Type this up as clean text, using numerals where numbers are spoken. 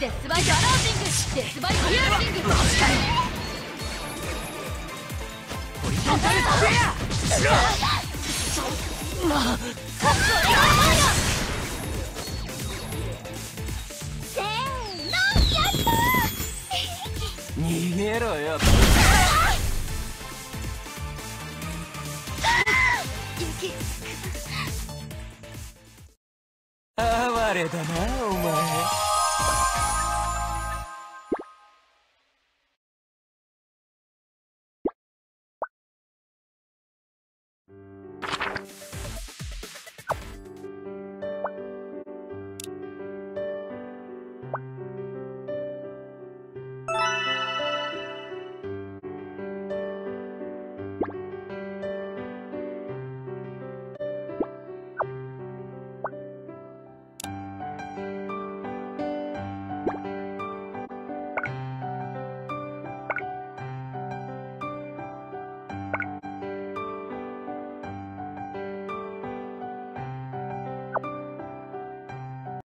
デスバイガラージング、デスバイフュージング、確かに取り込んだるぞ。せーの、やったー。逃げろよ。哀れだなお前。